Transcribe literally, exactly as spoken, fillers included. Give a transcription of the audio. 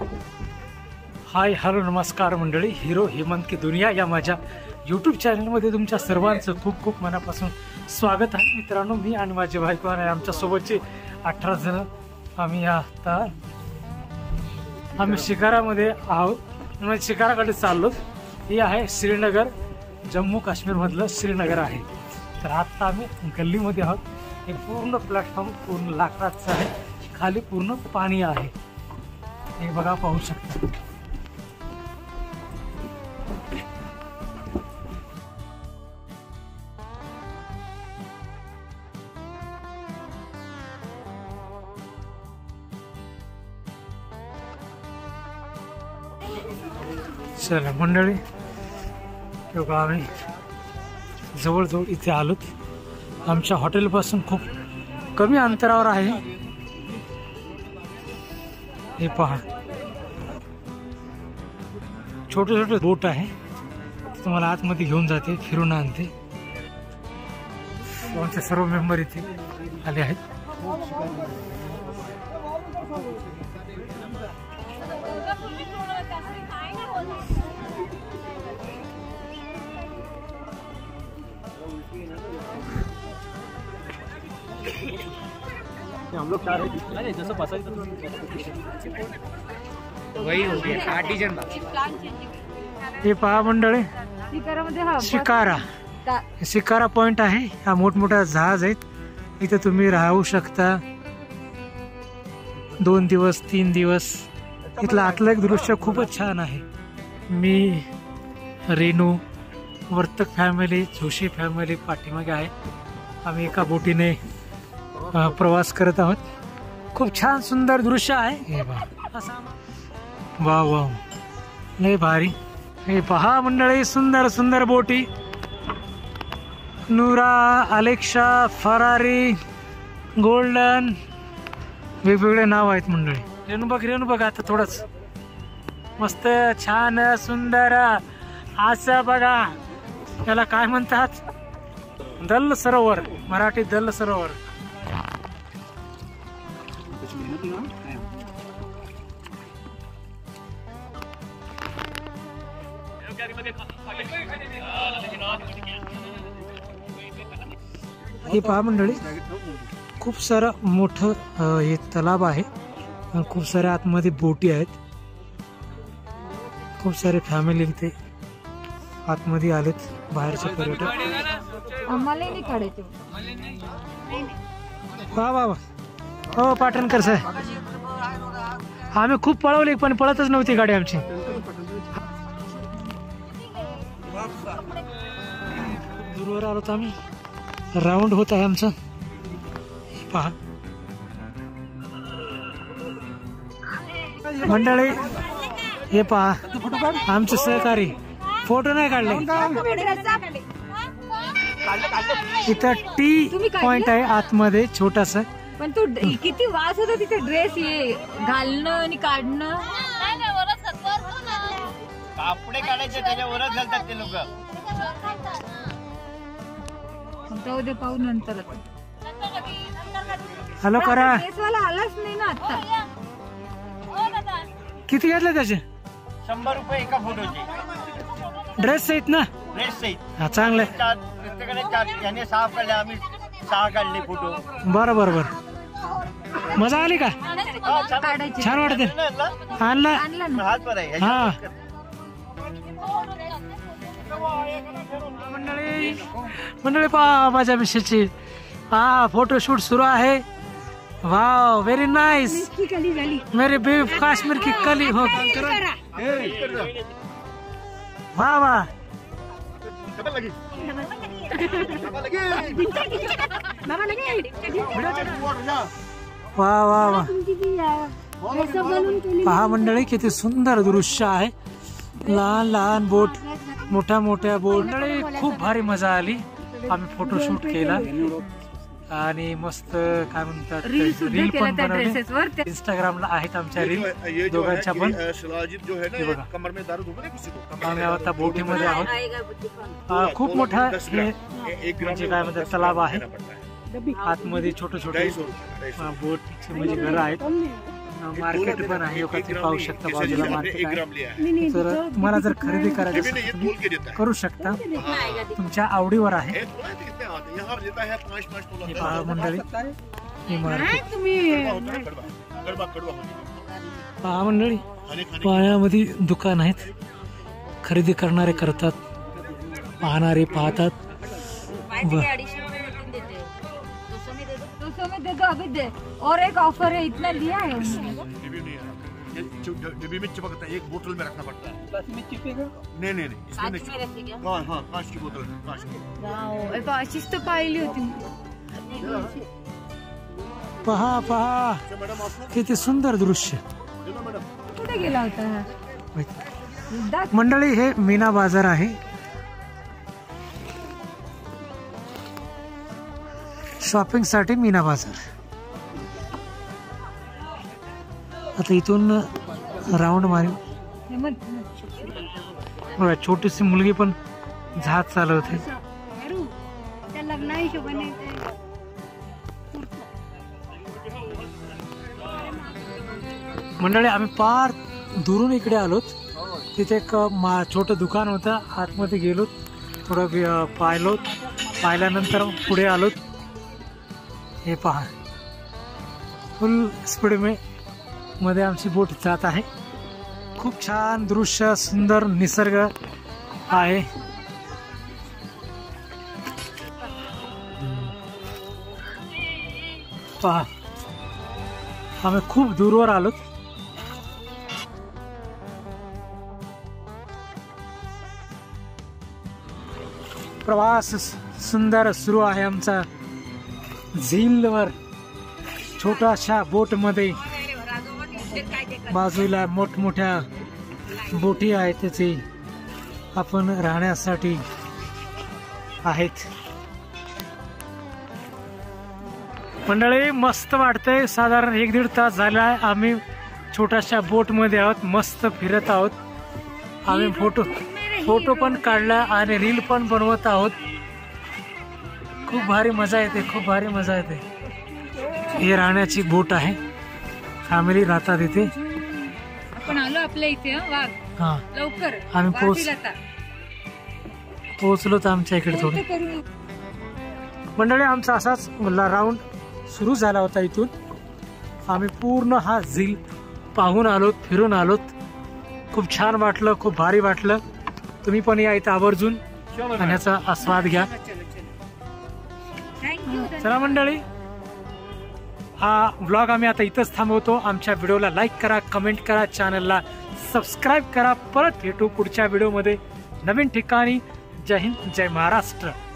Hi hello नमस्कार मंडळी, hero Hemant की दुनिया या माझ्या यूट्यूब चॅनलमध्ये तुमच्या सर्वांचं खूप खूप मनापासून स्वागत आहे. मित्रांनो, मी आणि माझे बायको आणि आमच्या सोबतचे अठरा जण आम्ही आता आम्ही शिकारामध्ये आहोत. म्हणजे शिकाराकडे चाललो. ही आहे श्रीनगर, जम्मू काश्मीरमधलं श्रीनगर आहे. तर आता आम्ही गल्लीमध्ये आहोत. हे पूर्ण प्लॅटफॉर्म पूर्ण लाकडाचं आहे, खाली पूर्ण पाणी आहे. हे बघा, पाहू शकता. चला मंडळी, बघा आम्ही जवळजवळ इथे आलोत. आमच्या हॉटेलपासून खूप कमी अंतरावर आहे. हे पहा, छोटे छोटे बोट आहे. तुम्हाला आतमध्ये घेऊन जाते, फिरून आणते. आमचे सर्व मेंबर इथे आले आहेत. हम लोग चार हैं, जैसे पसंद वही हो गया आठ डिजन. हे पहा मंडळी, शिकारा शिकारा पॉइंट आहे. हा मोठमोठा जहाज आहेत. इथे तुम्ही राहू शकता दोन दिवस तीन दिवस. इथलं आतलं एक दृश्य खूपच छान आहे. मी, रेनू, वर्तक फॅमिली, जोशी फॅमिली पाठीमागे आहे. आम्ही एका बोटीने प्रवास करत आहोत. खूप छान सुंदर दृश्य आहे. हे पहा, वा वा, लय भारी. हे पहा मंडळी, सुंदर सुंदर बोटी. नूरा, अलेक्सा, फरारी, गोल्डन, वेगवेगळे नाव आहेत मंडळी. रेणू बघ, रेणू बघ, आता थोडंच मस्त छान सुंदर असं बघा. याला काय म्हणतात? दल सरोवर, मराठी दल सरोवर. हे पहा मंडळी, खूप सारं मोठं हे तलाव आहे. खूप साऱ्या आतमध्ये बोटी आहेत. खूप सारे फॅमिली इथे आतमध्ये आलेत, बाहेरचे पर्यटक. वा वा वा, हो पाटणकर साहेब, आम्ही खूप पळवली पण पळतच नव्हती गाडी आमची. दूरवर आलो आम्ही. राऊंड होत आहे आमचं. पहा मंडळी, हे पहा आमचे सहकारी फोटो नाही काढले. इथं टी पॉइंट आहे आतमध्ये छोटासा. पण तू किती वास होता तिथे. ड्रेस ये घालणं आणि काढणं. कापडे काढायचे त्याच्यावरच घालतात ते लोक. जाऊ दे, पाहू नंतर. हॅलो करा. ड्रेसवाला आलाच नाही ना आता. किती घेतले त्याचे? शंभर रुपये एका फोटोचे. ड्रेस सहित ना? ड्रेस सहित. हा, चांगलं. प्रत्येकाने चार, याने सहा काढले, आम्ही सहा काढले फोटो. बरं बरं बरं. मजा आली का? छान वाटते. आणलं हात पर आहे. हा मंडळी, मंडळी पहा माझ्या मिसेसची हा फोटोशूट सुरू आहे. Wow, very nice. मेरे बेबी काश्मीर की कली हो. वाह वाह, वा वा वा. पहा मंडळी, किती सुंदर दृश्य आहे. लहान लहान बोट, मोठ्या मोठ्या बोट. मंडळी, खूप भारी मजा आली. आम्ही फोटोशूट केला आणि मस्त काय म्हणतात रील पण बनवली. इंस्टाग्रामला आहेत आमच्या रील दोघांच्या पण. आम्ही आता बोटीमध्ये आहोत. खूप मोठा म्हणजे काय म्हणतात तलाव आहे. आतमध्ये छोटे छोटे बोट म्हणजे घर आहेत. मार्केट पण आहे. लोक ते पाहू शकता बाजूला मार्केट आहे. तर तुम्हाला जर खरेदी करायची असेल तर तुम्ही करू शकता, तुमच्या आवडीवर आहे. हे पहा मंडळी, हे मार्केट पहा मंडळी, पाण्यामध्ये दुकान आहेत. खरेदी करणारे करतात, पाहणारे पाहतात. अभी दे और एक ऑफर है, इतना दिया है डिब्बी में चिपकता है, एक बोतल में रखना पड़ता है. नहीं नहीं नहीं इसमें नहीं. हाँ हाँ कांच की बोतल है, कांच की. अशीच तर पाहिली होती. पहा पहा किती सुंदर दृश्य. कुठे गेला होता मंडळी? हे मीना बाजार आहे. शॉपिंग साठी मीना बाजार. आता इथून राऊंड मारू. बघा छोटीशी मुलगी पण जहाज चालवते. मंडळी आम्ही पार दुरून इकडे आलोत. तिथे एक छोटं दुकान होतं, आतमध्ये गेलो, थोडं पाहिलो, पाहिल्यानंतर पुढे आलोत. हे पहा फुल स्पीड में मध्ये आमची बोट जात आहे. खूप छान दृश्य, सुंदर निसर्ग आहे. पहा आम्ही खूप दूरवर आलोत. प्रवास सुंदर सुरू आहे आमचा. झीलवर छोट्याशा बोट मध्ये, बाजूला मोठमोठ्या बोटी आहेत, त्याचे आपण राहण्यासाठी आहेत. मंडळी मस्त वाटतंय. साधारण एक दीड तास झाला आहे आम्ही छोट्याशा बोट मध्ये आहोत, मस्त फिरत आहोत. आम्ही फोटो फोटो पण काढला आणि रील पण बनवत आहोत. खूप भारी मजा येते, खूप भारी मजा येते. ही राहण्याची बोट आहे, फॅमिली राहतात इथे. आपण आलो आपल्या इथे. वाघ हा लवकर आम्ही पोच पोहोचलो तर आमच्या इकडे थोडं. मंडळी आमचा असाच राऊंड सुरू झाला होता. इथून आम्ही पूर्ण हा झील पाहून आलोत, फिरून आलोत. खूप छान वाटलं, खूप भारी वाटलं. तुम्ही पण या इथं आवर्जून आणि ह्याचा आस्वाद घ्या. चला मंडळी, हा व्लॉग आम्ही आता इथंच थांबवतो. आमच्या व्हिडिओला लाईक करा, कमेंट करा, चॅनलला सबस्क्राईब करा. परत भेटू पुढच्या व्हिडिओमध्ये नवीन ठिकाणी. जय हिंद, जय महाराष्ट्र.